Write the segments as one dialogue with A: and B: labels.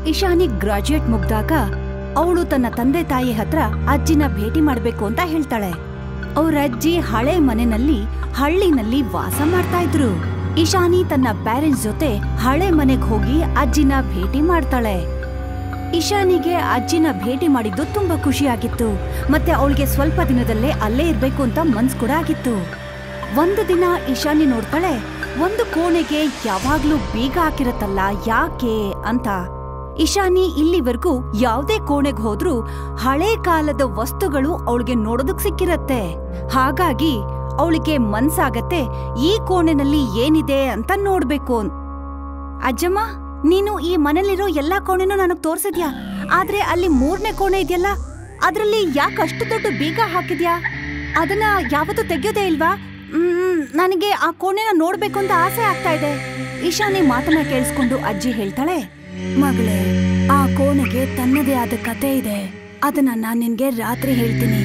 A: Ishani graduate ಮುಗ್ದಾಗ ಅವಳು ತನ್ನ ತಂದೆ ತಾಯಿ ಹತ್ರ ಅಜ್ಜಿನ ಭೇಟಿ ಮಾಡ್ಬೇಕು ಅಂತ ಹೇಳ್ತಾಳೆ. ಅವ್ರ ಅಜ್ಜಿ ಹಳೆ ಮನೆಯಲ್ಲಿ ಹಳ್ಳಿನಲ್ಲಿ ವಾಸ ಮಾಡ್ತಾ ಇದ್ರು. ಇಶಾನಿ ತನ್ನ ಪೇರೆಂಟ್ಸ್ ಜೊತೆ ಹಳೆ ಮನೆಗ್ ಹೋಗಿ ಅಜ್ಜಿನ ಭೇಟಿ ಮಾಡ್ತಾಳೆ. ಇಶಾನಿಗೆ ಅಜ್ಜಿನ ಭೇಟಿ ಮಾಡಿದ್ದು ತುಂಬಾ ಖುಷಿಯಾಗಿತ್ತು. ಮತ್ತೆ ಅವಳಿಗೆ ಸ್ವಲ್ಪ ದಿನದಲ್ಲೇ ಅಲ್ಲೇ ಇರ್ಬೇಕು ಅಂತ ಮನ್ಸ್ ಕೂಡ ಆಗಿತ್ತು. ಒಂದು ದಿನ ಇಶಾನಿ ನೋಡ್ತಾಳೆ, ಒಂದು ಕೋಣೆಗೆ ಯಾವಾಗ್ಲೂ ಬೀಗ ಹಾಕಿರತ್ತಲ್ಲ, ಯಾಕೆ ಅಂತ. ಇಶಾನಿ ಇಲ್ಲಿವರೆಗೂ ಯಾವ್ದೇ ಕೋಣೆಗೆ ಹೋದ್ರೂ ಹಳೆ ಕಾಲದ ವಸ್ತುಗಳು ಅವಳಿಗೆ ನೋಡೋದಕ್ ಸಿಕ್ಕಿರತ್ತೆ. ಹಾಗಾಗಿ ಅವಳಿಗೆ ಮನ್ಸಾಗತ್ತೆ ಈ ಕೋಣೆನಲ್ಲಿ ಏನಿದೆ ಅಂತ ನೋಡ್ಬೇಕು. ಅಜ್ಜಮ್ಮ, ನೀನು ಈ ಮನೇಲಿರೋ ಎಲ್ಲಾ ಕೋಣೆನೂ ನನಗ್ ತೋರ್ಸಿದ್ಯಾ, ಆದ್ರೆ ಅಲ್ಲಿ 3ನೇ ಕೋಣೆ ಇದೆಯಲ್ಲ, ಅದ್ರಲ್ಲಿ ಯಾಕಷ್ಟು ದೊಡ್ಡ ಬೀಗ ಹಾಕಿದ್ಯಾ? ಅದನ್ನ ಯಾವತ್ತೂ ತೆಗೆಯೋದೇ ಇಲ್ವಾ? ನನಗೆ ಆ ಕೋಣೆನ ನೋಡ್ಬೇಕು ಅಂತ ಆಸೆ ಆಗ್ತಾ ಇದೆ. ಇಶಾನಿ ಮಾತನ್ನ ಕೇಳಿಸ್ಕೊಂಡು ಅಜ್ಜಿ ಹೇಳ್ತಾಳೆ, ಮಗಳೇ, ಆ ಕೋಣೆಗೆ ತನ್ನದೇ ಆದ ಕತೆ ಇದೆ. ಅದನ್ನ ನಾನ್ ನಿನ್ಗೆ ರಾತ್ರಿ ಹೇಳ್ತೀನಿ.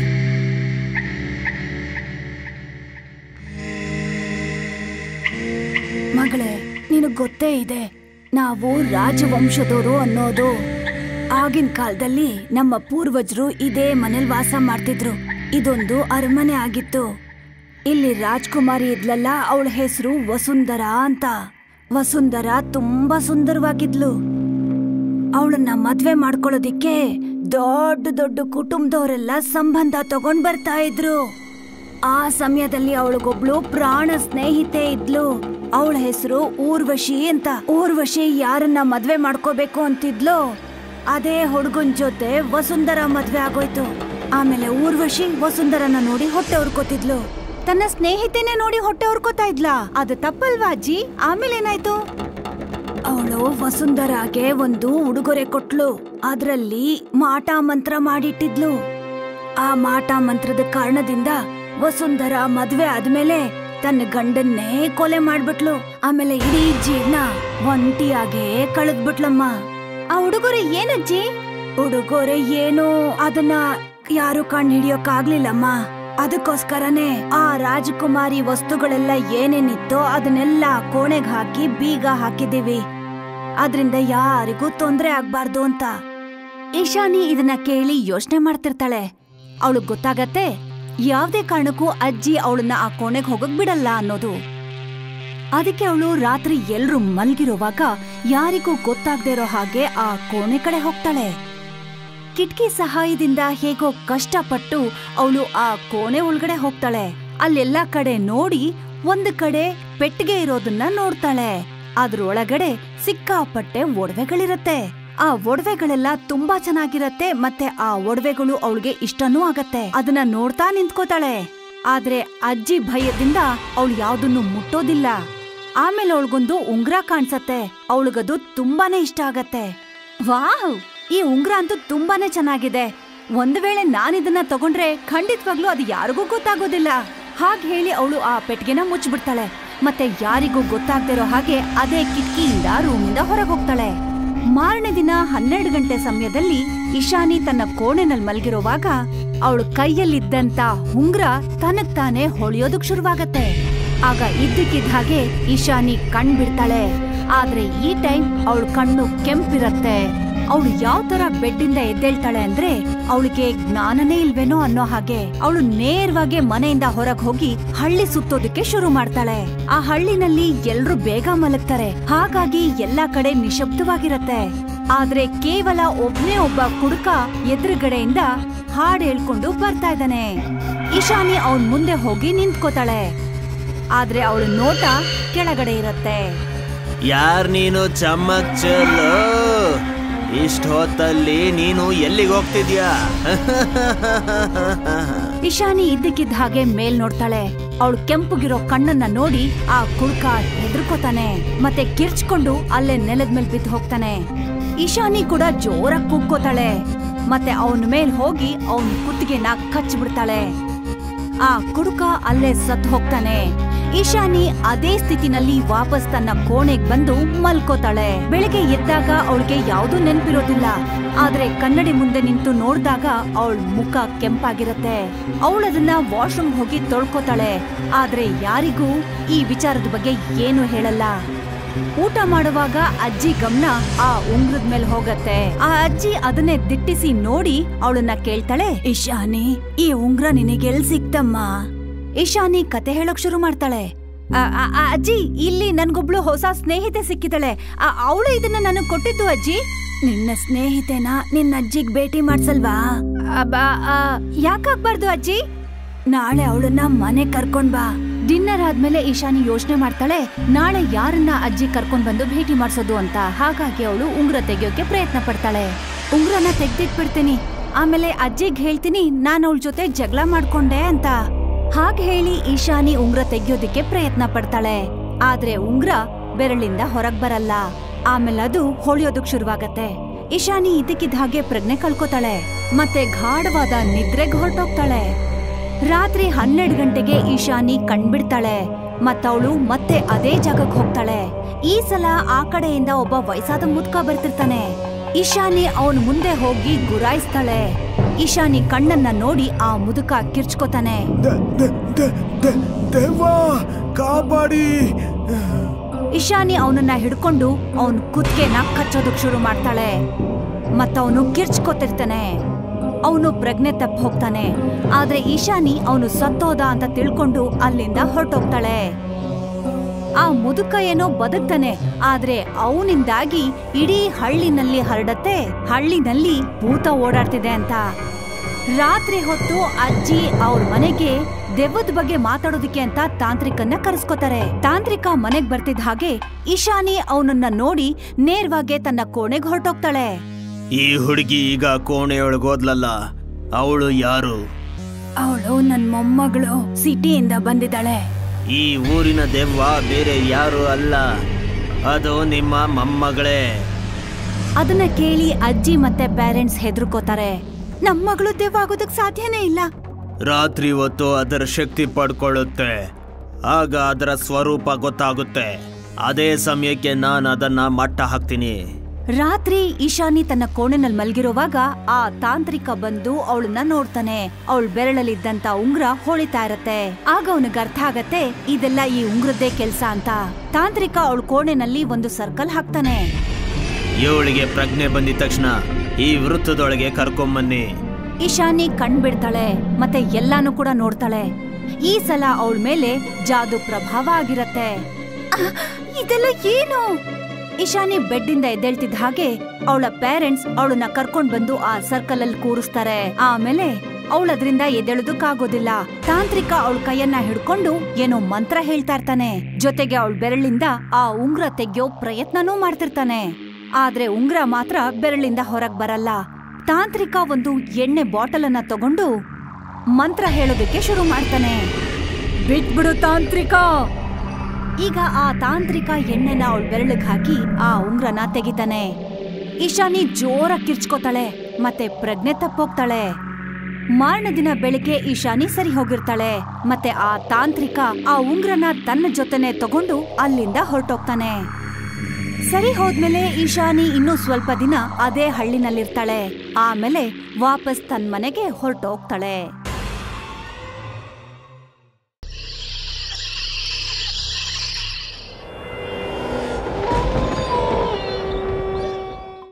A: ಮಗಳೇ, ನಿನಗ್ ಗೊತ್ತೇ ಇದೆ, ನಾವು ರಾಜವಂಶದವರು ಅನ್ನೋದು. ಆಗಿನ ಕಾಲದಲ್ಲಿ ನಮ್ಮ ಪೂರ್ವಜರು ಇದೇ ಮನೇಲಿ ವಾಸ ಮಾಡ್ತಿದ್ರು. ಇದೊಂದು ಅರಮನೆ ಆಗಿತ್ತು. ಇಲ್ಲಿ ರಾಜ್ಕುಮಾರಿ ಇದ್ಲಲ್ಲ, ಅವಳ ಹೆಸರು ವಸುಂಧರಾ ಅಂತ. ವಸುಂಧರಾ ತುಂಬಾ ಸುಂದರವಾಗಿದ್ಲು. ಅವಳನ್ನ ಮದ್ವೆ ಮಾಡ್ಕೊಳ್ಳೋದಿಕ್ಕೆ ದೊಡ್ಡ ದೊಡ್ಡ ಕುಟುಂಬದವರೆಲ್ಲ ಸಂಬಂಧ ತಗೊಂಡ್ ಬರ್ತಾ ಇದ್ರು. ಆ ಸಮಯದಲ್ಲಿ ಅವಳಿಗೊಬ್ಳು ಪ್ರಾಣ ಸ್ನೇಹಿತೆ ಇದ್ಲು. ಅವಳ ಹೆಸರು ಊರ್ವಶಿ ಅಂತ. ಊರ್ವಶಿ ಯಾರನ್ನ ಮದ್ವೆ ಮಾಡ್ಕೋಬೇಕು ಅಂತಿದ್ಲು, ಅದೇ ಹುಡುಗನ್ ಜೊತೆ ವಸುಂಧರಾ ಮದ್ವೆ ಆಗೋಯ್ತು. ಆಮೇಲೆ ಊರ್ವಶಿ ವಸುಂಧರನ ನೋಡಿ ಹೊಟ್ಟೆ ಉರ್ಕೋತಿದ್ಲು. ತನ್ನ ಸ್ನೇಹಿತೆನೆ ನೋಡಿ ಹೊಟ್ಟೆ ಉರ್ಕೋತಾ ಇದ್ಲಾ? ಅದು ತಪ್ಪಲ್ವಾ ಅಜ್ಜಿ? ಆಮೇಲೆ ಏನಾಯ್ತು? ಅವಳು ವಸುಂಧರಾಗೆ ಒಂದು ಉಡುಗೊರೆ ಕೊಟ್ಲು. ಅದ್ರಲ್ಲಿ ಮಾಟ ಮಂತ್ರ ಮಾಡಿಟ್ಟಿದ್ಲು. ಆ ಮಾಟ ಮಂತ್ರದ ಕಾರಣದಿಂದ ವಸುಂಧರಾ ಮದ್ವೆ ಆದ್ಮೇಲೆ ತನ್ನ ಗಂಡನ್ನೇ ಕೊಲೆ ಮಾಡ್ಬಿಟ್ಲು. ಆಮೇಲೆ ಇಡೀ ಜೀವನ ಒಂಟಿಯಾಗೆ ಕಳೆದ್ಬಿಟ್ಲಮ್ಮ. ಆ ಉಡುಗೊರೆ ಏನಜ್ಜಿ? ಉಡುಗೊರೆ ಏನು, ಅದನ್ನ ಯಾರು ಕಂಡು ಹಿಡಿಯೋಕಾಗ್ಲಿಲ್ಲಮ್ಮ. ಅದಕ್ಕೋಸ್ಕರನೇ ಆ ರಾಜಕುಮಾರಿ ವಸ್ತುಗಳೆಲ್ಲ ಏನೇನಿತ್ತೋ ಅದನ್ನೆಲ್ಲ ಕೋಣೆಗೆ ಹಾಕಿ ಬೀಗ ಹಾಕಿದೀವಿ. ಅದ್ರಿಂದ ಯಾರಿಗೂ ತೊಂದ್ರೆ ಆಗ್ಬಾರ್ದು ಅಂತ. ಇಶಾನಿ ಇದನ್ನ ಕೇಳಿ ಯೋಚನೆ ಮಾಡ್ತಿರ್ತಾಳೆ. ಅವಳಿಗೆ ಗೊತ್ತಾಗತ್ತೆ ಯಾವ್ದೇ ಕಾರಣಕ್ಕೂ ಅಜ್ಜಿ ಅವಳನ್ನ ಆ ಕೋಣೆಗೆ ಹೋಗಕ್ ಬಿಡಲ್ಲ ಅನ್ನೋದು. ಅದಕ್ಕೆ ಅವಳು ರಾತ್ರಿ ಎಲ್ರು ಮಲ್ಗಿರುವಾಗ ಯಾರಿಗೂ ಗೊತ್ತಾಗದೇ ಇರೋ ಹಾಗೆ ಆ ಕೋಣೆ ಕಡೆ ಹೋಗ್ತಾಳೆ. ಕಿಟಕಿ ಸಹಾಯದಿಂದ ಹೇಗೋ ಕಷ್ಟಪಟ್ಟು ಅವಳು ಆ ಕೋಣೆ ಒಳಗಡೆ ಹೋಗ್ತಾಳೆ. ಅಲ್ಲೆಲ್ಲಾ ಕಡೆ ನೋಡಿ ಒಂದು ಕಡೆ ಪೆಟ್ಟಿಗೆ ಇರೋದನ್ನ ನೋಡ್ತಾಳೆ. ಅದ್ರೊಳಗಡೆ ಸಿಕ್ಕಾಪಟ್ಟೆ ಒಡವೆಗಳಿರತ್ತೆ. ಆ ಒಡವೆಗಳೆಲ್ಲ ತುಂಬಾ ಚೆನ್ನಾಗಿರತ್ತೆ. ಮತ್ತೆ ಆ ಒಡವೆಗಳು ಅವಳಿಗೆ ಇಷ್ಟನೂ ಆಗತ್ತೆ. ಅದನ್ನ ನೋಡ್ತಾ ನಿಂತ್ಕೋತಾಳೆ. ಆದ್ರೆ ಅಜ್ಜಿ ಭಯದಿಂದ ಅವಳು ಯಾವ್ದನ್ನು ಮುಟ್ಟೋದಿಲ್ಲ. ಆಮೇಲೆ ಅವಳಿಗೊಂದು ಉಂಗ್ರ ಕಾಣ್ಸತ್ತೆ. ಅವಳಿಗದು ತುಂಬಾನೇ ಇಷ್ಟ ಆಗತ್ತೆ. ವಾವ್, ಈ ಉಂಗ್ರ ಅಂತೂ ತುಂಬಾನೇ ಚೆನ್ನಾಗಿದೆ. ಒಂದು ವೇಳೆ ನಾನಿದನ್ನ ತಗೊಂಡ್ರೆ ಖಂಡಿತವಾಗ್ಲೂ ಅದು ಯಾರಿಗೂ ಗೊತ್ತಾಗೋದಿಲ್ಲ. ಹಾಗೆ ಹೇಳಿ ಅವಳು ಆ ಪೆಟ್ಟಿಗೆನ ಮುಚ್ಚಿಬಿಡ್ತಾಳೆ. ಮತ್ತೆ ಯಾರಿಗೂ ಗೊತ್ತಾಗ್ದಿರೋ ಹಾಗೆ ಅದೇ ಕಿಟಕಿಯಿಂದ ರೂಮಿಂದ ಹೊರಗೆ ಹೋಗ್ತಾಳೆ. ಮಾರನೇ ದಿನ 12 ಗಂಟೆ ಸಮಯದಲ್ಲಿ ಇಶಾನಿ ತನ್ನ ಕೋಣೆನಲ್ಲಿ ಮಲಗಿರುವಾಗ ಅವಳು ಕೈಯಲ್ಲಿದ್ದಂತ ಉಂಗ್ರ ತನಗ್ ತಾನೇ ಹೊಳೆಯೋದಕ್ ಶುರುವಾಗತ್ತೆ. ಆಗ ಇದ್ದಕ್ಕಿದ್ದ ಹಾಗೆ ಇಶಾನಿ ಕಣ್ ಬಿಡ್ತಾಳೆ. ಆದ್ರೆ ಈ ಟೈಮ್ ಅವಳ ಕಣ್ಣು ಕೆಂಪಿರತ್ತೆ. ಅವಳು ಯಾವ ತರ ಬೆಡ್ಡಿಂದ ಎದ್ದೇಳ್ತಾಳೆ ಅಂದ್ರೆ ಅವಳಿಗೆ ಜ್ಞಾನನೇ ಇಲ್ವೇನೋ ಅನ್ನೋ ಹಾಗೆ ಅವಳು ನೇರವಾಗಿ ಮನೆಯಿಂದ ಹೊರಗೆ ಹೋಗಿ ಹಳ್ಳಿ ಸುತ್ತೋದಕ್ಕೆ ಶುರು ಮಾಡ್ತಾಳೆ. ಆ ಹಳ್ಳಿನಲ್ಲಿ ಎಲ್ರು ಬೇಗ ಮಲಗ್ತಾರೆ. ಹಾಗಾಗಿ ಎಲ್ಲಾ ಕಡೆ ನಿಶಬ್ದವಾಗಿರತ್ತೆ. ಆದ್ರೆ ಕೇವಲ ಒಬ್ನೇ ಒಬ್ಬ ಕುಡುಕ ಎದುರುಗಡೆಯಿಂದ ಹಾಡ್ ಹೇಳ್ಕೊಂಡು ಬರ್ತಾ ಇದ್ದಾನೆ. ಇಶಾನಿ ಅವನ್ ಮುಂದೆ ಹೋಗಿ ನಿಂತ್ಕೋತಾಳೆ. ಆದ್ರೆ ಅವಳ ನೋಟ ಕೆಳಗಡೆ ಇರತ್ತೆ.
B: ಯಾರ್ ನೀನು ಚಮ್ಮಕ್ ಚಲೋ? ಇಷ್ಟ ಹೊತ್ತಲ್ಲಿ ನೀನು ಎಲ್ಲಿಗೆ ಹೋಗ್ತಿದ್ಯಾ?
A: ಇಶಾನಿ ಇದ್ದಕ್ಕಿದ್ದ ಹಾಗೆ ಮೇಲ್ ನೋಡ್ತಾಳೆ. ಅವಳು ಕೆಂಪುಗಿರೋ ಕಣ್ಣನ್ನ ನೋಡಿ ಆ ಕುಡ್ಕ ಹೆದರ್ಕೋತಾನೆ. ಮತ್ತೆ ಕಿರ್ಚ್ಕೊಂಡು ಅಲ್ಲೇ ನೆಲದ ಮೇಲೆ ಬಿದ್ದು ಹೋಗ್ತಾನೆ. ಇಶಾನಿ ಕೂಡ ಜೋರಾಗಿ ಕೂಗ್ಕೋತಾಳೆ. ಮತ್ತೆ ಅವನ ಮೇಲ್ ಹೋಗಿ ಅವನ್ ಕುತ್ತಿಗೆನ ಕಚ್ಚಿಬಿಡ್ತಾಳೆ. ಆ ಕುಡುಕ ಅಲ್ಲೇ ಸತ್ತು ಹೋಗ್ತಾನೆ. ಇಶಾನಿ ಅದೇ ಸ್ಥಿತಿನಲ್ಲಿ ವಾಪಸ್ ತನ್ನ ಕೋಣೆಗೆ ಬಂದು ಮಲ್ಕೋತಾಳೆ. ಬೆಳಿಗ್ಗೆ ಎದ್ದಾಗ ಅವಳಿಗೆ ಯಾವ್ದೂ ನೆನ್ಪಿರೋದಿಲ್ಲ. ಆದ್ರೆ ಕನ್ನಡಿ ಮುಂದೆ ನಿಂತು ನೋಡ್ದಾಗ ಅವಳ ಮುಖ ಕೆಂಪಾಗಿರತ್ತೆ. ಅವಳದನ್ನ ವಾಶ್ರೂಮ್ ಹೋಗಿ ತೊಳ್ಕೋತಾಳೆ. ಆದ್ರೆ ಯಾರಿಗೂ ಈ ವಿಚಾರದ ಬಗ್ಗೆ ಏನು ಹೇಳಲ್ಲ. ಊಟ ಮಾಡುವಾಗ ಅಜ್ಜಿ ಗಮನ ಆ ಉಂಗ್ರದ ಮೇಲೆ ಹೋಗತ್ತೆ. ಆ ಅಜ್ಜಿ ಅದನ್ನೇ ದಿಟ್ಟಿಸಿ ನೋಡಿ ಅವಳನ್ನ ಕೇಳ್ತಾಳೆ, ಇಶಾನಿ, ಈ ಉಂಗ್ರ ನಿನಗೆಲ್ ಸಿಕ್ತಮ್ಮ? ಇಶಾನಿ ಕತೆ ಹೇಳೋಕ್ ಶುರು ಮಾಡ್ತಾಳೆ. ಅಜ್ಜಿ, ಇಲ್ಲಿ ನನ್ಗೊಬ್ಳು ಹೊಸ ಸ್ನೇಹಿತೆ ಸಿಕ್ಕಿದಾಳೆ. ಅವಳು ಇದನ್ನ ನನಗ್ ಕೊಟ್ಟಿದ್ದು ಅಜ್ಜಿ. ನಿನ್ನ ಸ್ನೇಹಿತೆನ ನಿನ್ನ ಅಜ್ಜಿಗ್ ಭೇಟಿ ಮಾಡ್ಸಲ್ವಾ? ಯಾಕಾಗ್ಬಾರ್ದು ಅಜ್ಜಿ? ನಾಳೆ ಅವಳನ್ನ ಮನೆ ಕರ್ಕೊಂಡ್ ಬಾ. ಡಿನ್ನರ್ ಆದ್ಮೇಲೆ ಇಶಾನಿ ಯೋಚನೆ ಮಾಡ್ತಾಳೆ, ನಾಳೆ ಯಾರನ್ನ ಅಜ್ಜಿ ಕರ್ಕೊಂಡ್ ಬಂದು ಭೇಟಿ ಮಾಡ್ಸೋದು ಅಂತ. ಹಾಗಾಗಿ ಅವಳು ಉಂಗ್ರ ತೆಗಿಯೋಕೆ ಪ್ರಯತ್ನ ಪಡ್ತಾಳೆ. ಉಂಗ್ರನ ತೆಗ್ದಿಟ್ಬಿಡ್ತೀನಿ, ಆಮೇಲೆ ಅಜ್ಜಿಗ್ ಹೇಳ್ತೀನಿ ನಾನು ಅವಳ ಜೊತೆ ಜಗಳ ಮಾಡ್ಕೊಂಡೆ ಅಂತ. ಹಾಗೆ ಹೇಳಿ ಇಶಾನಿ ಉಂಗ್ರ ತೆಗಿಯೋದಿಕ್ಕೆ ಪ್ರಯತ್ನ ಪಡ್ತಾಳೆ. ಆದ್ರೆ ಉಂಗ್ರ ಬೆರಳಿಂದ ಹೊರಗ್ ಬರಲ್ಲ. ಆಮೇಲೆ ಅದು ಹೊಳೆಯೋದಕ್ ಶುರುವಾಗತ್ತೆ. ಇಶಾನಿ ಇದಕ್ಕಿದ್ದ ಹಾಗೆ ಪ್ರಜ್ಞೆ ಕಳ್ಕೊತಾಳೆ ಮತ್ತೆ ಗಾಢವಾದ ನಿದ್ರೆಗೆ ಹೊರಟೋಗ್ತಾಳೆ. ರಾತ್ರಿ 12 ಗಂಟೆಗೆ ಇಶಾನಿ ಕಣ್ಬಿಡ್ತಾಳೆ ಮತ್ತವಳು ಮತ್ತೆ ಅದೇ ಜಾಗಕ್ಕೆ ಹೋಗ್ತಾಳೆ. ಈ ಸಲ ಆ ಕಡೆಯಿಂದ ಒಬ್ಬ ವಯಸ್ಸಾದ ಮುದುಕ ಬರ್ತಿರ್ತಾನೆ. ಇಶಾನಿ ಅವನ್ ಮುಂದೆ ಹೋಗಿ ಗುರಾಯಿಸ್ತಾಳೆ. ಇಶಾನಿ ಕಣ್ಣನ್ನ ನೋಡಿ ಆ ಮುದುಕ ಕಿರ್ಚ್ಕೋತಾನೆ. ಇಶಾನಿ ಅವನನ್ನ ಹಿಡ್ಕೊಂಡು ಅವನ್ ಕುತ್ತಿಗೆನ ಕಚ್ಚೋದಕ್ ಶುರು ಮಾಡ್ತಾಳೆ. ಮತ್ತವನು ಕಿರ್ಚ್ಕೋತಿರ್ತಾನೆ. ಅವನು ಪ್ರಜ್ಞೆ ತಪ್ಪ ಹೋಗ್ತಾನೆ. ಆದ್ರೆ ಇಶಾನಿ ಅವನು ಸತ್ತೋದ ಅಂತ ತಿಳ್ಕೊಂಡು ಅಲ್ಲಿಂದ ಹೊರಟೋಗ್ತಾಳೆ. ಆ ಮುದುಕ ಏನೋ ಬದುಕ್ತಾನೆ, ಆದ್ರೆ ಅವನಿಂದಾಗಿ ಇಡೀ ಹಳ್ಳಿನಲ್ಲಿ ಹರಡತ್ತೆ, ಹಳ್ಳಿನಲ್ಲಿ ಭೂತ ಓಡಾಡ್ತಿದೆ ಅಂತ. ರಾತ್ರಿ ಹೊತ್ತು ಅಜ್ಜಿ ಅವ್ರ ಮನೆಗೆ ದೆವ್ವದ ಬಗ್ಗೆ ಮಾತಾಡೋದಿಕ್ಕೆ ಅಂತ ತಾಂತ್ರಿಕನ್ನ ಕರೆಸ್ಕೋತಾರೆ. ತಾಂತ್ರಿಕ ಮನೆಗ್ ಬರ್ತಿದ್ದ ಹಾಗೆ ಇಶಾನಿ ಅವನನ್ನ ನೋಡಿ ನೇರವಾಗಿ ತನ್ನ ಕೋಣೆಗೆ ಹೊರಟೋಗ್ತಾಳೆ.
B: ಈ ಹುಡುಗಿ ಈಗ ಕೋಣೆಯೊಳಗೋದ್ಲಲ್ಲ, ಅವಳು ಯಾರು?
A: ಅವಳು ನನ್ ಮೊಮ್ಮಗಳು, ಸಿಟಿಯಿಂದ ಬಂದಿದ್ದಾಳೆ.
B: ಈ ಊರಿನ ದೆವ್ವ ಬೇರೆ ಯಾರು ಅಲ್ಲ, ಅದು ನಿಮ್ಮ ಮೊಮ್ಮಗಳೇ.
A: ಅದನ್ನ ಕೇಳಿ ಅಜ್ಜಿ ಮತ್ತೆ ಪೇರೆಂಟ್ಸ್ ಹೆದರ್ಕೋತಾರೆ. ನಮ್ಮ ಮಗಳು ದೆವ್ವ ಆಗೋದಕ್ ಸಾಧ್ಯನೇ ಇಲ್ಲ.
B: ರಾತ್ರಿ ಹೊತ್ತು ಅದರ ಶಕ್ತಿ ಪಡ್ಕೊಳ್ಳುತ್ತೆ, ಆಗ ಅದರ ಸ್ವರೂಪ ಗೊತ್ತಾಗುತ್ತೆ. ಅದೇ ಸಮಯಕ್ಕೆ ನಾನು ಅದನ್ನ ಮಟ್ಟ ಹಾಕ್ತೀನಿ.
A: ರಾತ್ರಿ ಇಶಾನಿ ತನ್ನ ಕೋಣೆನಲ್ಲಿ ಮಲ್ಗಿರುವಾಗ ಆ ತಾಂತ್ರಿಕ ಬಂದು ಅವಳನ್ನ ನೋಡ್ತಾನೆ. ಅವಳ ಬೆರಳಲ್ಲಿದ್ದಂತ ಉಂಗ್ರ ಹೊಳಿತಾ ಇರತ್ತೆ. ಆಗ ಅವನಿಗೆ ಅರ್ಥ ಆಗತ್ತೆ ಇದೆಲ್ಲ ಈ ಉಂಗ್ರದ್ದೇ ಕೆಲ್ಸ ಅಂತ. ತಾಂತ್ರಿಕ ಅವಳ ಕೋಣೆನಲ್ಲಿ ಒಂದು ಸರ್ಕಲ್ ಹಾಕ್ತಾನೆ.
B: ಇವಳಿಗೆ ಪ್ರಜ್ಞೆ ಬಂದಿದ ತಕ್ಷಣ ಈ ವೃತ್ತದೊಳಗೆ ಕರ್ಕೊಂಬನ್ನಿ.
A: ಇಶಾನಿ ಕಣ್ಬಿಡ್ತಾಳೆ ಮತ್ತೆ ಎಲ್ಲಾನು ಕೂಡ ನೋಡ್ತಾಳೆ. ಈ ಸಲ ಅವಳ ಮೇಲೆ ಜಾದು ಪ್ರಭಾವ ಆಗಿರತ್ತೆ. ಇದೆಲ್ಲ ಏನು? ಇಶಾನಿ ಬೆಡ್ಡಿಂದ ಎದ್ದೇಳ್ತಿದ್ದ ಹಾಗೆ ಅವಳ ಪೇರೆಂಟ್ಸ್ ಅವಳನ್ನ ಕರ್ಕೊಂಡ್ ಬಂದು ಆ ಸರ್ಕಲ್ ಅಲ್ಲಿ ಕೂರಿಸ್ತಾರೆ. ಆಮೇಲೆ ಅವಳದ್ರಿಂದ ಎದ್ದೇಳೋದಕ್ಕಾಗೋದಿಲ್ಲ. ತಾಂತ್ರಿಕ ಅವಳ ಕೈಯನ್ನ ಹಿಡ್ಕೊಂಡು ಏನೋ ಮಂತ್ರ ಹೇಳ್ತಾ ಇರ್ತಾನೆ. ಜೊತೆಗೆ ಅವಳ ಬೆರಳಿಂದ ಆ ಉಂಗ್ರ ತೆಗ್ಯೋ ಪ್ರಯತ್ನನೂ ಮಾಡ್ತಿರ್ತಾನೆ. ಆದ್ರೆ ಉಂಗ್ರ ಮಾತ್ರ ಬೆರಳಿಂದ ಹೊರಗ್ ಬರಲ್ಲ. ತಾಂತ್ರಿಕ ಒಂದು ಎಣ್ಣೆ ಬಾಟಲ್ ಅನ್ನ ತಗೊಂಡು ಮಂತ್ರ ಹೇಳೋದಕ್ಕೆ ಶುರು ಮಾಡ್ತಾನೆ. ಬಿಟ್ಬಿಡು ತಾಂತ್ರಿಕ. ಈಗ ಆ ತಾಂತ್ರಿಕ ಎಣ್ಣೆನ ಅವಳ ಬೆರಳಿಗೆ ಹಾಕಿ ಆ ಉಂಗ್ರನ ತೆಗಿತಾನೆ. ಇಶಾನಿ ಜೋರಾಗಿ ಕಿರ್ಚ್ಕೋತಾಳೆ ಮತ್ತೆ ಪ್ರಜ್ಞೆ ತಪ್ಪೋಗ್ತಾಳೆ. ಮಾರನೇ ದಿನ ಬೆಳಿಗ್ಗೆ ಇಶಾನಿ ಸರಿ ಹೋಗಿರ್ತಾಳೆ. ಮತ್ತೆ ಆ ತಾಂತ್ರಿಕ ಆ ಉಂಗ್ರನ ತನ್ನ ಜೊತೆನೆ ತಗೊಂಡು ಅಲ್ಲಿಂದ ಹೊರಟೋಗ್ತಾನೆ. ಸರಿ ಹೋದ್ಮೇಲೆ ಇಶಾನಿ ಇನ್ನೂ ಸ್ವಲ್ಪ ದಿನ ಅದೇ ಹಳ್ಳಿನಲ್ಲಿರ್ತಾಳೆ. ಆಮೇಲೆ ವಾಪಸ್ ತನ್ನ ಮನೆಗೆ ಹೊರಟೋಗ್ತಾಳೆ.